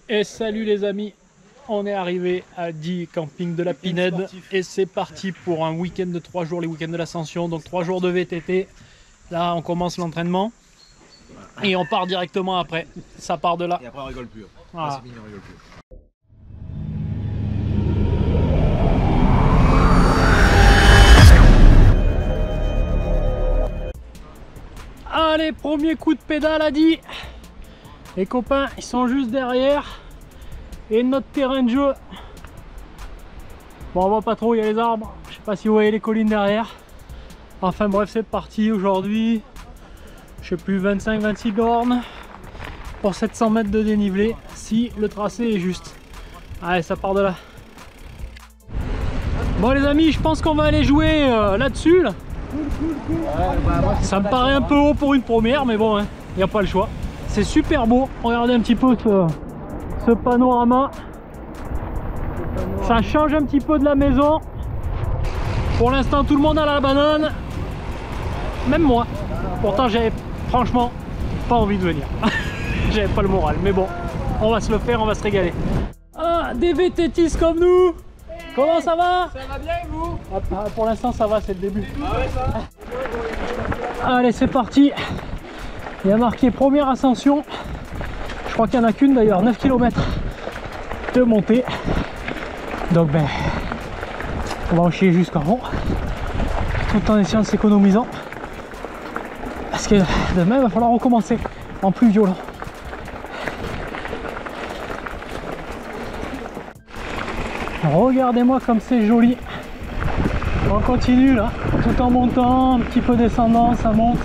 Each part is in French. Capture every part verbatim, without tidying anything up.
Et salut les amis, on est arrivé à Die camping de la Pinède et c'est parti pour un week-end de trois jours, les week-ends de l'Ascension, donc trois jours de V T T. Là on commence l'entraînement et on part directement après, ça part de là. Et après on rigole plus. Voilà. C'est fini, on rigole plus. Allez, premier coup de pédale à Die. Les copains ils sont juste derrière et notre terrain de jeu, bon on voit pas trop, il y a les arbres, je sais pas si vous voyez les collines derrière. Enfin bref, c'est parti aujourd'hui, je sais plus, vingt-cinq vingt-six bornes pour sept cents mètres de dénivelé si le tracé est juste. Allez, ça part de là. Bon les amis, je pense qu'on va aller jouer euh, là-dessus là. Ça me paraît un peu haut pour une première, mais bon, il hein, n'y a pas le choix. C'est super beau, regardez un petit peu ce, ce panorama. Ça change un petit peu de la maison. Pour l'instant tout le monde a la banane, même moi. Pourtant j'avais franchement pas envie de venir. J'avais pas le moral, mais bon, on va se le faire, on va se régaler. Ah, des vététistes comme nous. Comment ça va? Ça va bien et vous? Ah, pour l'instant ça va, c'est le début. Ah ouais, ça va. Allez, c'est parti. Il y a marqué première ascension. Je crois qu'il n'y en a qu'une d'ailleurs, neuf kilomètres de montée. Donc ben, on va en chier jusqu'en haut, tout en essayant de s'économisant. Parce que demain il va falloir recommencer en plus violent. Regardez-moi comme c'est joli. On continue là, tout en montant, un petit peu descendant, ça monte.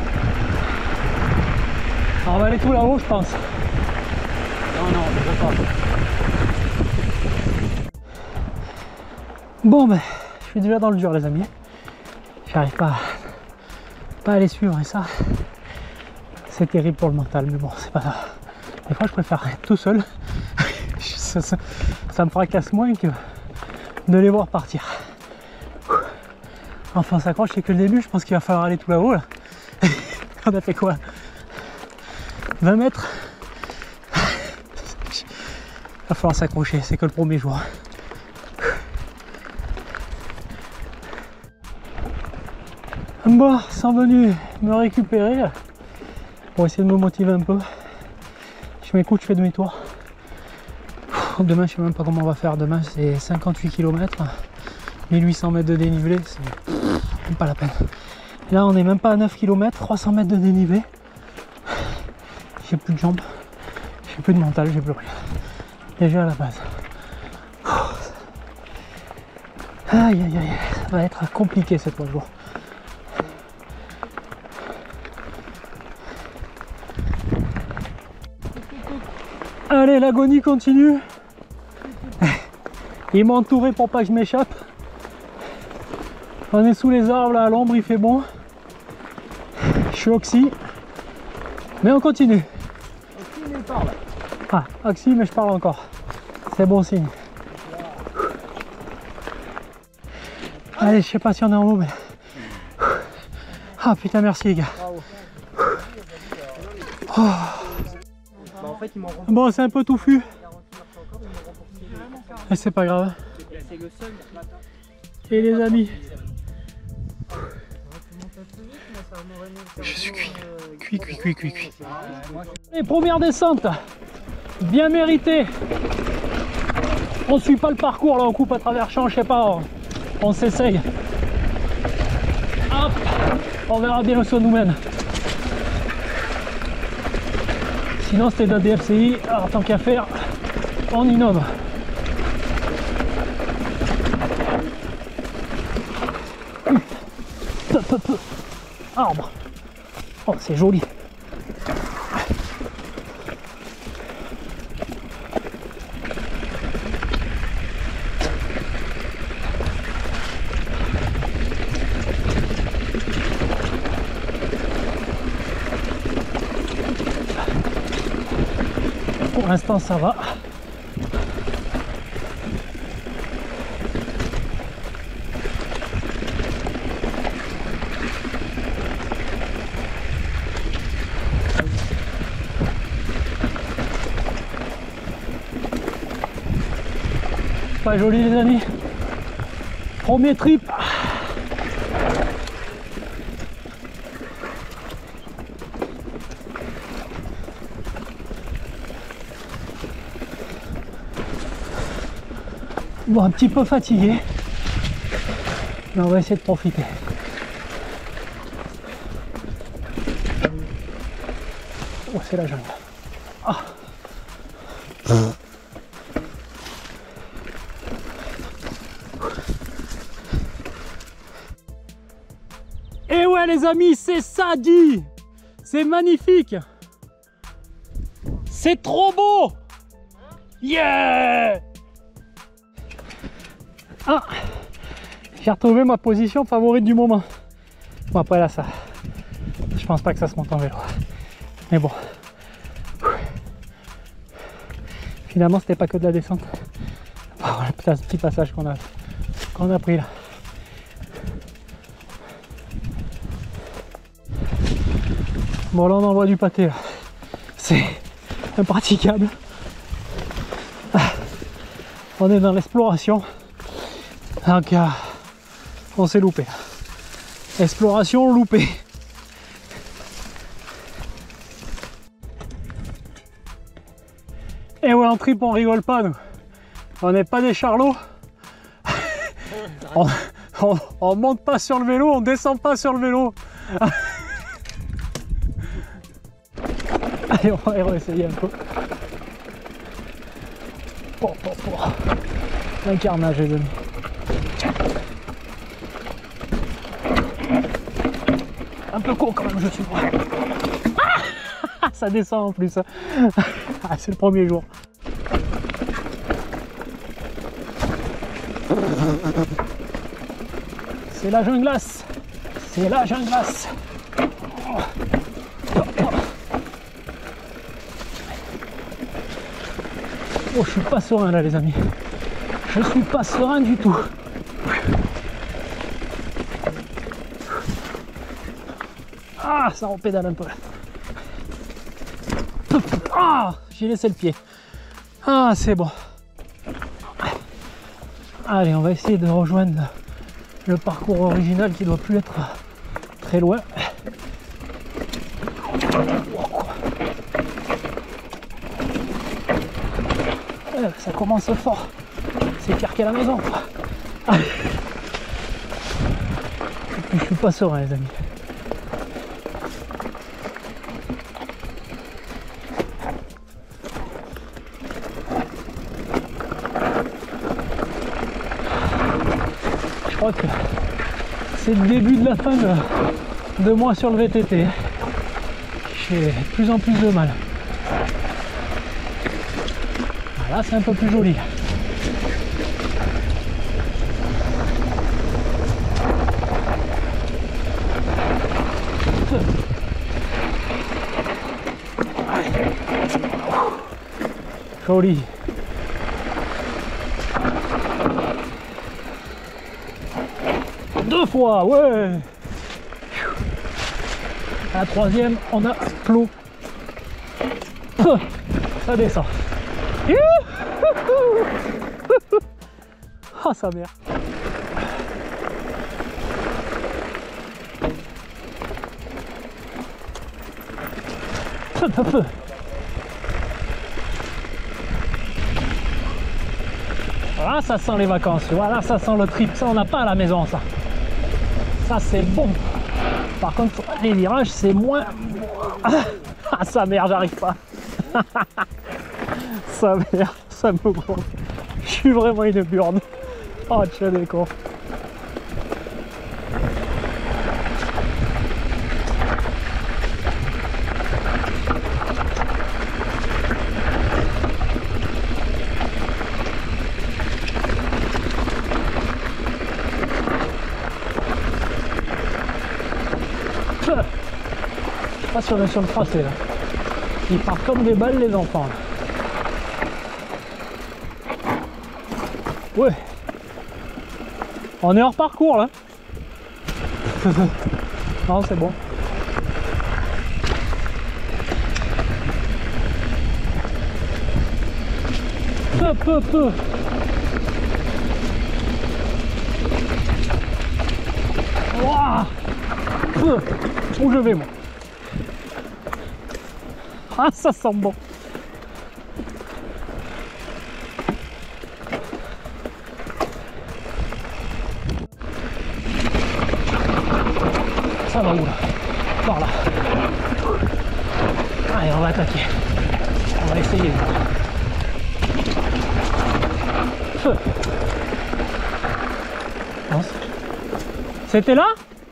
Alors on va aller tout là-haut, je pense. Non, non, je ne pas. Bon, ben, je suis déjà dans le dur, les amis. J'arrive pas, pas à les suivre et ça, c'est terrible pour le mental, mais bon, c'est pas grave. Des fois, je préfère être tout seul. ça, ça, ça me fracasse moins que de les voir partir. Enfin, on s'accroche, c'est que le début. Je pense qu'il va falloir aller tout là-haut. Là. On a fait quoi? vingt mètres. Il va falloir s'accrocher, c'est que le premier jour. Bon, sont venus me récupérer là, pour essayer de me motiver un peu. Je m'écoute, je fais demi-tour. Demain, je sais même pas comment on va faire. Demain, c'est cinquante-huit kilomètres, mille huit cents mètres de dénivelé, c'est même pas la peine. Là, on est même pas à neuf kilomètres, trois cents mètres de dénivelé. J'ai plus de jambes, j'ai plus de mental, j'ai plus rien. Déjà à la base. Aïe aïe aïe, ça va être compliqué ces trois jours. Allez, l'agonie continue. Ils m'ont entouré pour pas que je m'échappe. On est sous les arbres là, à l'ombre, il fait bon. Je suis oxy. Mais on continue. Oxy, mais il parle. Ah, oxy, mais je parle encore. C'est bon signe. Allez, je sais pas si on est en haut, mais... Ah putain, merci les gars. Oh. Bon, c'est un peu touffu. Mais c'est pas grave. Et les amis, je suis cuit, cuit, cuit, cuit, cuit, cuit. Et première descente, bien méritée. On suit pas le parcours là, on coupe à travers champs, je sais pas, on, on s'essaye. Hop, on verra bien où ça nous mène. Sinon c'était de la D F C I, alors tant qu'à faire, on innove. Arbre. Oh, c'est joli. Pour l'instant, ça va. pas joli les amis. Premier trip. Bon, un petit peu fatigué, mais on va essayer de profiter. Oh, c'est la jungle. Ah. Et ouais les amis, c'est ça dit. C'est magnifique. C'est trop beau. Yeah. Ah, j'ai retrouvé ma position favorite du moment. Bon après là ça, je pense pas que ça se monte en vélo. Mais bon, finalement c'était pas que de la descente. Oh, le petit passage qu'on a, qu'on a pris là. Bon là on envoie du pâté là. C'est impraticable. Ah, on est dans l'exploration. Donc euh, on s'est loupé. Exploration loupée. Et ouais, en trip on rigole pas nous. On n'est pas des charlots. on, on, on monte pas sur le vélo, on descend pas sur le vélo. Allez, on va réessayer un peu. Oh, oh, oh. Un carnage les amis. Un peu court quand même, je suis moi. Ah, ça descend en plus. Ah, c'est le premier jour. C'est la junglace. C'est la junglace. Oh. Oh, oh. Oh, je suis pas serein là les amis. Je suis pas serein du tout. Ah, ça repédale un peu. Ah, j'ai laissé le pied. Ah, c'est bon. Allez, on va essayer de rejoindre le parcours original qui doit plus être très loin. Ça commence fort. C'est pire qu'à la maison. Et puis je suis pas serein les amis. Je crois que c'est le début de la fin de, de moi sur le V T T. J'ai de plus en plus de mal. Là c'est un peu plus joli. Joli. Deux fois, ouais. À la troisième, on a clos. Ça descend. Ah, sa mère. Peu, peu, peu. Voilà, ça sent les vacances. Voilà, ça sent le trip. Ça, on n'a pas à la maison, ça. Ça, c'est bon. Par contre, les virages, c'est moins... Ah, sa mère, j'arrive pas. Sa mère, ça me gonfle. Je suis vraiment une burne. Oh, tiens, des cons. Je sais pas si on est sur le tracé là. Ils partent comme des balles les enfants là. Ouais. On est hors parcours là. Non, c'est bon. Peu, peu, peu. Euh, où je vais moi? Ah, ça sent bon. Ça va où là? Par là. Allez, on va attaquer. On va essayer. Feu. C'était là?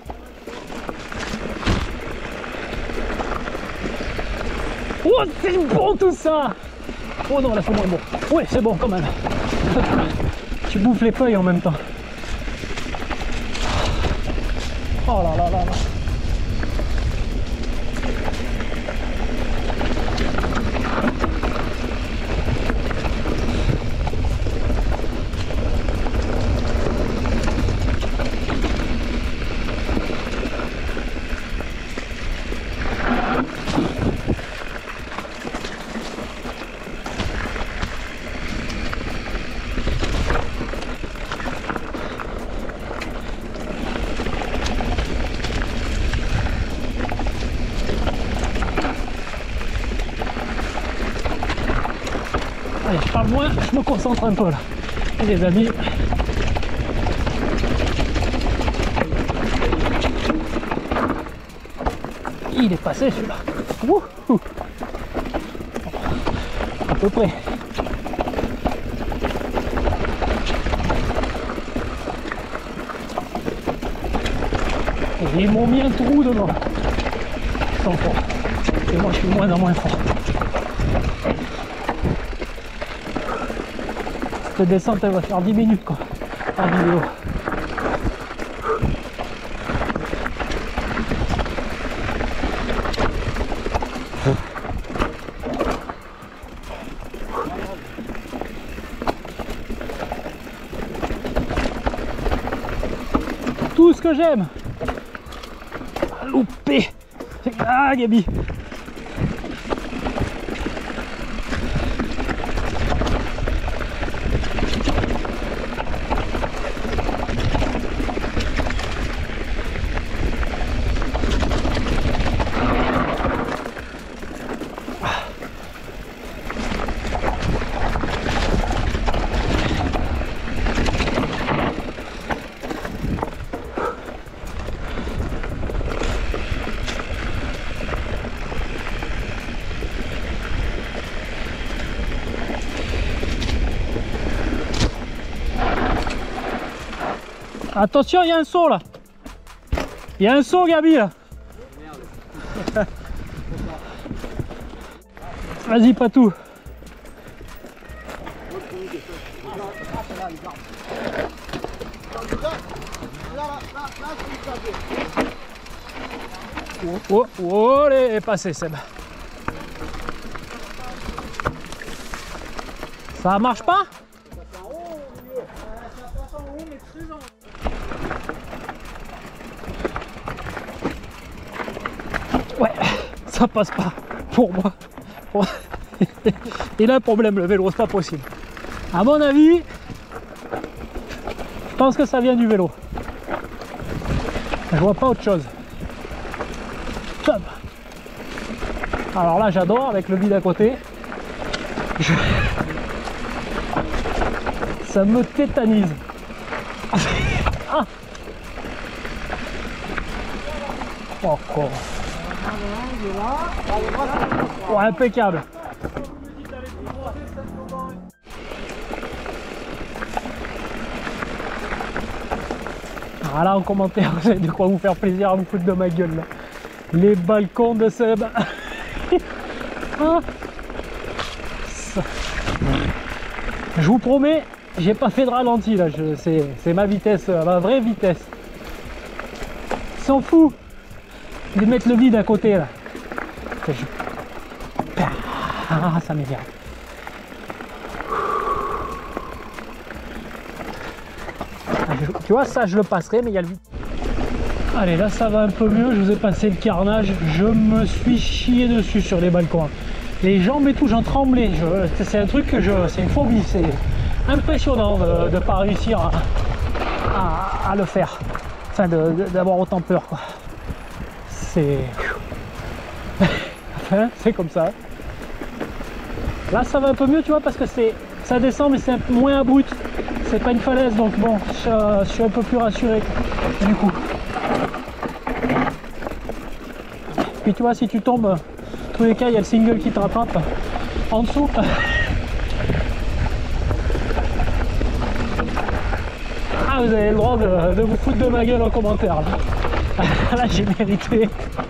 Oh, c'est bon tout ça! Oh non, là c'est moins bon. Oui, c'est bon quand même. Tu bouffes les feuilles en même temps. Oh là là là là. Allez, je parle moins, je me concentre un peu là. Et les amis. Il est passé celui-là. Wouhou. À peu près. Et ils m'ont mis un trou devant. Ils sont forts. Et moi je suis moins en moins fort. Cette descente elle va faire dix minutes quoi en vidéo. Tout ce que j'aime. Loupé. Ah Gabi. Attention, il y a un saut là. Il y a un saut Gabi là. Vas-y Patou. Oh, oh, oh, allez, est passé Seb. Ça marche pas? Ouais, ça passe pas pour moi. Il a un problème le vélo, c'est pas possible. À mon avis, je pense que ça vient du vélo. Je vois pas autre chose. Alors là j'adore avec le vide à côté. Je... Ça me tétanise. Ah. Oh, oh. Oh, impeccable. Voilà en commentaire, vous avez de quoi vous faire plaisir à vous foutre de ma gueule là. Les balcons de Seb. Ah. Ça. Je vous promets, j'ai pas fait de ralenti là, c'est ma vitesse, ma vraie vitesse. S'en fout de mettre le vide à côté là. Ah, ça m'énerve. Tu vois, ça je le passerai, mais il y a le vide. Allez, là ça va un peu mieux, je vous ai passé le carnage. Je me suis chié dessus sur les balcons. Les jambes et tout, j'en tremblais. C'est un truc que je... c'est une phobie. C'est impressionnant de ne pas réussir à, à, à le faire. Enfin, d'avoir autant peur, quoi. c'est... Enfin, c'est comme ça. Là ça va un peu mieux, tu vois, parce que c'est ça descend mais c'est moins abrupt. C'est pas une falaise, donc bon, je, je suis un peu plus rassuré du coup. Puis tu vois, si tu tombes, dans tous les cas, il y a le single qui te rattrape en dessous. Ah, vous avez le droit de, de vous foutre de ma gueule en commentaire. Là, là j'ai mérité.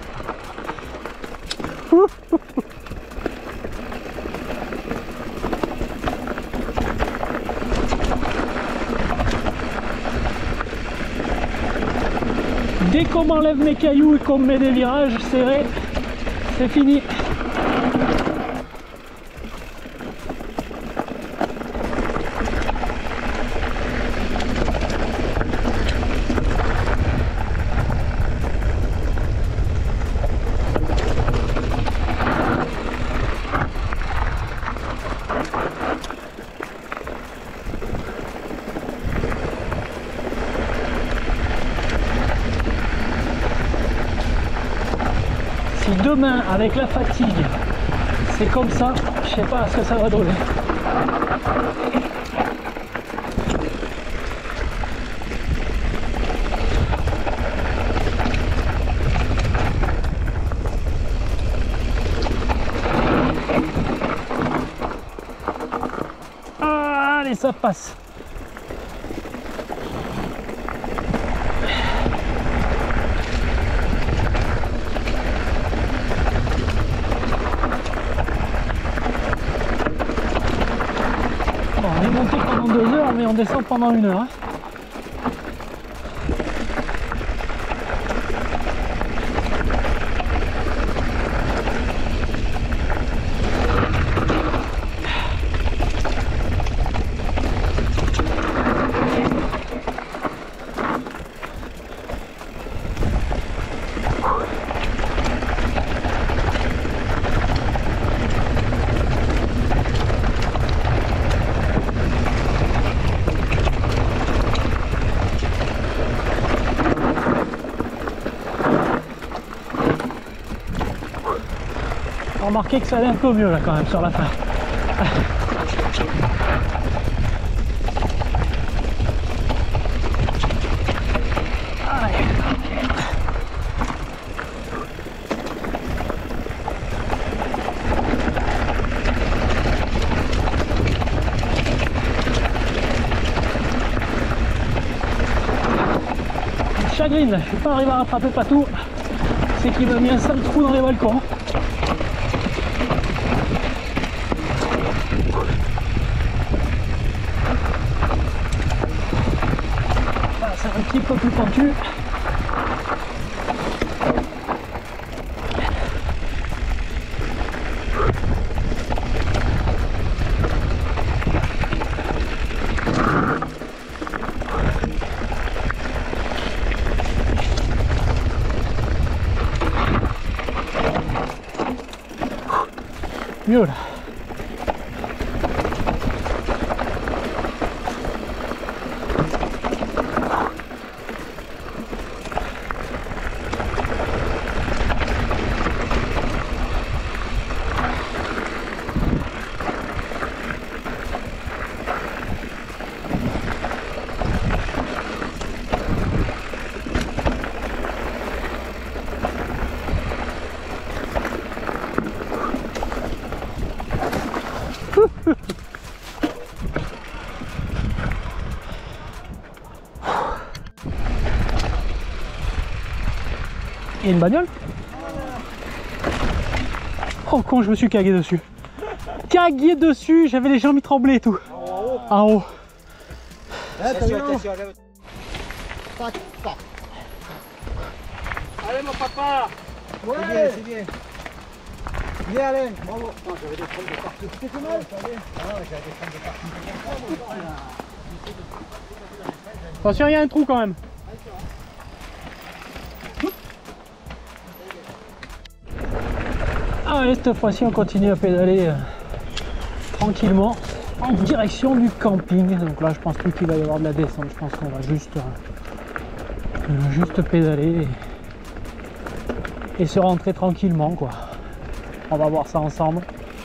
Dès qu'on m'enlève mes cailloux et qu'on me met des virages serrés, c'est fini. Si demain, avec la fatigue, c'est comme ça, je sais pas ce que ça va donner. Ah, allez, ça passe. On est monté pendant deux heures, mais on descend pendant une heure. Hein. Remarquez que ça allait un peu mieux là quand même sur la fin. Chagrine, je suis pas arrivé à rattraper Patou, c'est qu'il m'a mis un sale trou dans les balcons. C'est un petit peu plus pentu. Mieux là. Il y a une bagnole. Oh con, je me suis cagué dessus. Cagué dessus, j'avais les jambes tremblées et tout. En haut. Attention, attention, tac, tac. Allez mon papa. Ouais, c'est bien, c'est bien. Bien Alain, bravo. Oh, j'avais des crampes de partout. Tu t'es fait mal? Ah non, j'avais des crampes de partout. Attention, il y a un trou quand même. Ah, et cette fois-ci on continue à pédaler euh, tranquillement en direction du camping. Donc là je pense plus qu'il va y avoir de la descente, je pense qu'on va juste, euh, juste pédaler et, et se rentrer tranquillement quoi. On va voir ça ensemble.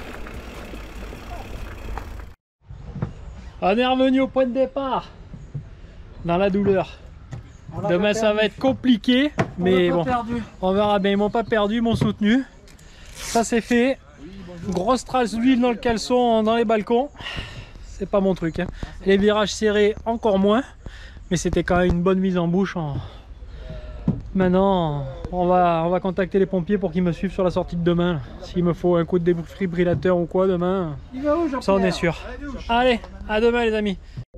On est revenu au point de départ, dans la douleur. Demain ça va être compliqué, mais bon, on verra bien. Ils m'ont pas perdu, ils m'ont soutenu. Ça c'est fait. Grosse trace d'huile dans le caleçon, dans les balcons. C'est pas mon truc, hein. Les virages serrés encore moins, mais c'était quand même une bonne mise en bouche. En... Maintenant, on va, on va contacter les pompiers pour qu'ils me suivent sur la sortie de demain. S'il me faut un coup de défibrillateur ou quoi demain, ça on est sûr. Allez, à demain les amis.